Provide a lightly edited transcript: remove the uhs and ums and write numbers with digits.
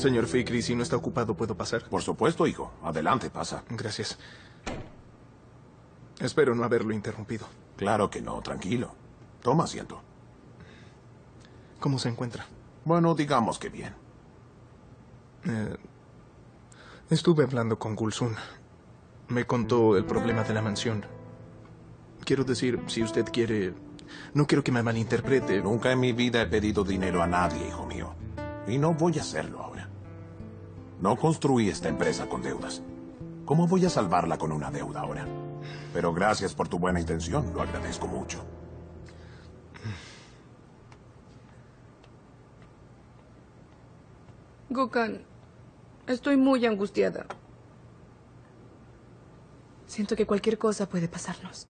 Señor Fikri, si no está ocupado, ¿puedo pasar? Por supuesto, hijo. Adelante, pasa. Gracias. Espero no haberlo interrumpido. Claro que no, tranquilo. Toma asiento. ¿Cómo se encuentra? Bueno, digamos que bien. Estuve hablando con Gulsun. Me contó el problema de la mansión. Quiero decir, si usted quiere... No quiero que me malinterprete. Nunca en mi vida he pedido dinero a nadie, hijo mío. Y no voy a hacerlo ahora. No construí esta empresa con deudas. ¿Cómo voy a salvarla con una deuda ahora? Pero gracias por tu buena intención, lo agradezco mucho. Gokhan, estoy muy angustiada. Siento que cualquier cosa puede pasarnos.